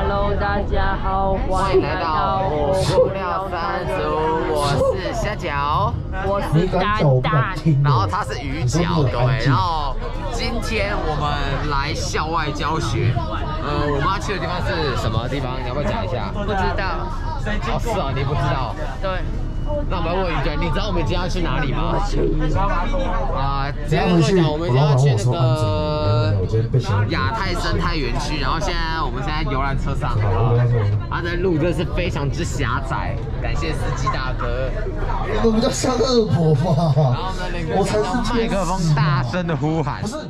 Hello， 大家好，欢迎来到火锅料三族，我是虾饺，我是蛋蛋，然后他是鱼饺，各位。然后今天我们来校外教学，我们要去的地方是什么地方？你要不要讲一下？不知道。哦，是哦，你不知道。对。那我们要问一句，你知道我们今天要去哪里吗？今天跟讲，我们今天要去那个亚太生态园区，然后我们现在游览车上，它的路真的是非常之狭窄，感谢司机大哥。 你们比较像恶魔吧？ 然后呢，我才是麦克风大声的呼喊。不是。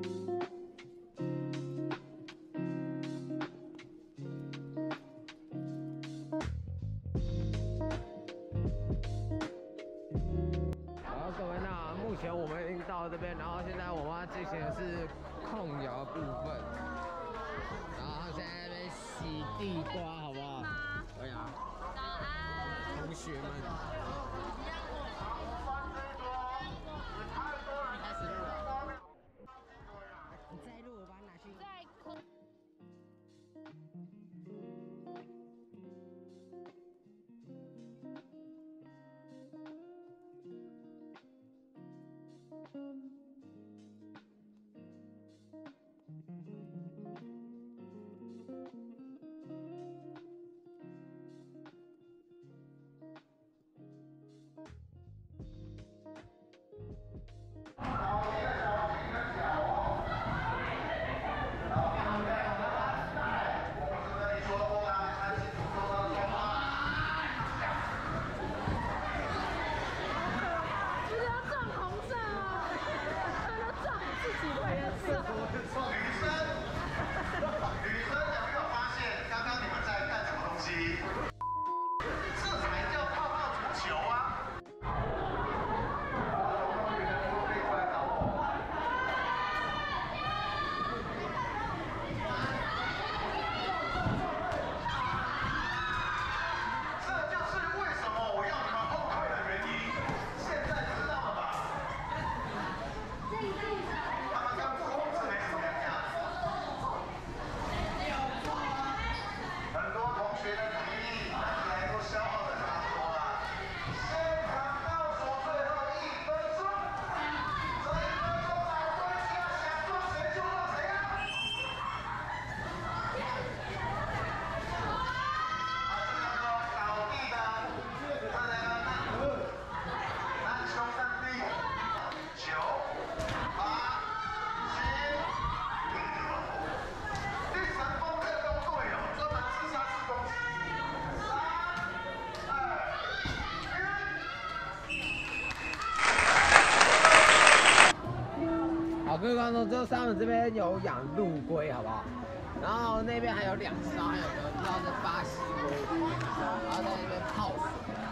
目前我们已经到了这边，然后现在我们要进行的是控窑部分，然后现在在那边洗地瓜，好不好？对呀。早安，同学们。开始录了。你再录，我把它拿去。各位观众，这他们这边有养陆龟，好不好？然后那边还有2只，还有个不知道是巴西龟，然后在那边泡水。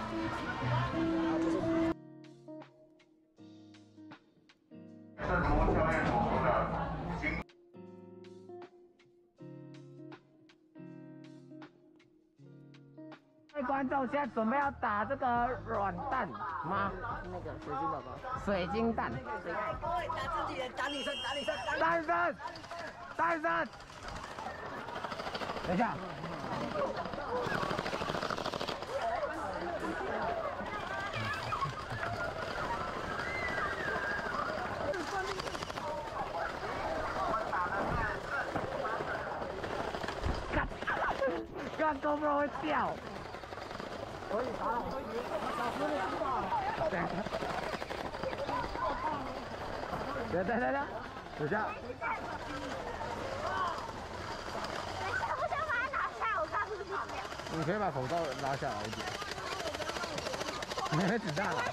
各位观众，现在准备要打这个软蛋吗？那个水晶宝宝，水晶蛋。各位打自己人，打女生，打女生，打女生，打女生。等一下。干GoPro会掉。可以打，可以。小时候知道。等，等下。 我想把它拿下，我看是不是跑掉。 你可以把口罩拉下来一点。你还子弹了。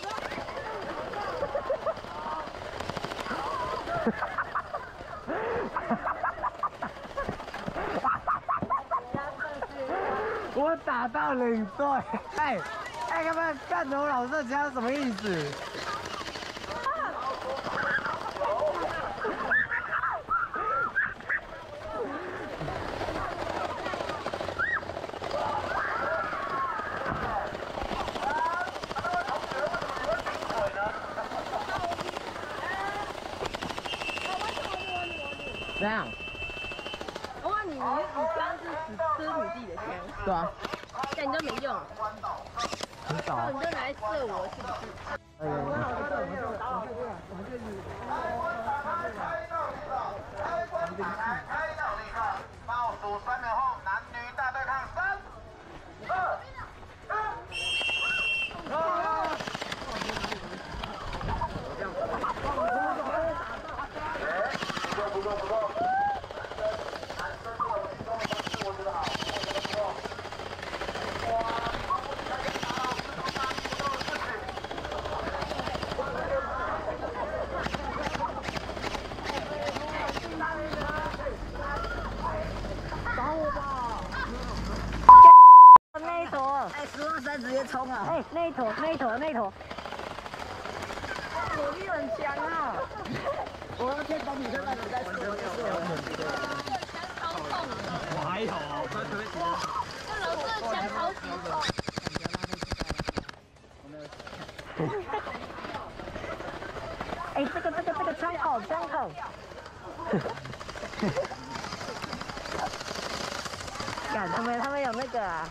我打到领队，他们干头老色枪什么意思？这样。 你刚刚是这是你自己的枪？ 对啊， 但你都没用， 很少。 你就拿来射我，是不是？ 倒数3秒后，男女大对抗，3、2、1。不动。 那一坨，哎，10万3直接冲啊！哎，那一坨。火力很强啊！我要先帮你看看你在说什么。 我还有，这老师的枪好几口。 哎，这个枪口。干，他们有那个啊。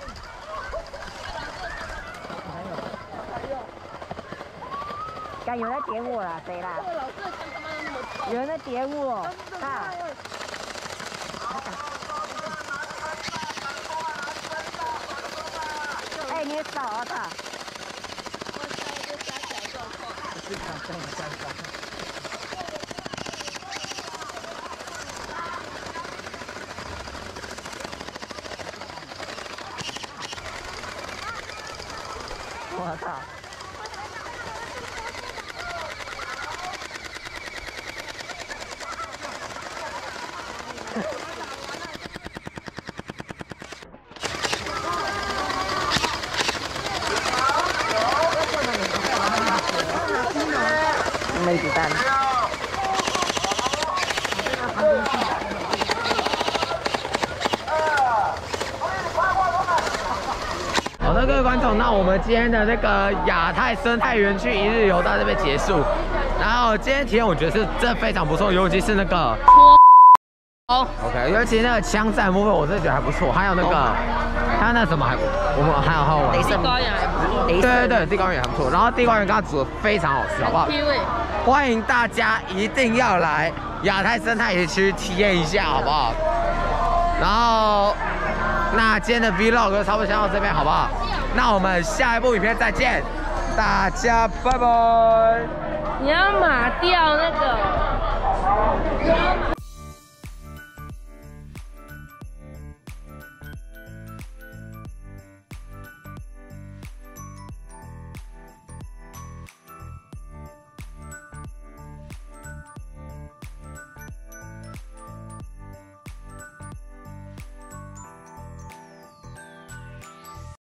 干，有人在点我了，谁啦？这个老师的枪干嘛那么痛？有人在点我，看。哎，你少啊，他。我操！没子弹。 好的，各位观众，那我们今天的那个亚太生态园区一日游到这边结束。然后今天体验我觉得是真的非常不错，尤其是那个OK， 尤其那个枪战部分我真的觉得还不错，还有那个还有那什么我们还有玩地瓜园还不错， 对，地瓜园也还不错。然后地瓜园刚刚煮的非常好吃，好不好？欢迎大家一定要来亚太生态园区体验一下，好不好？然后那今天的 Vlog 差不多先到这边，好不好？那我们下一部影片再见，大家拜拜。 你要码掉那个。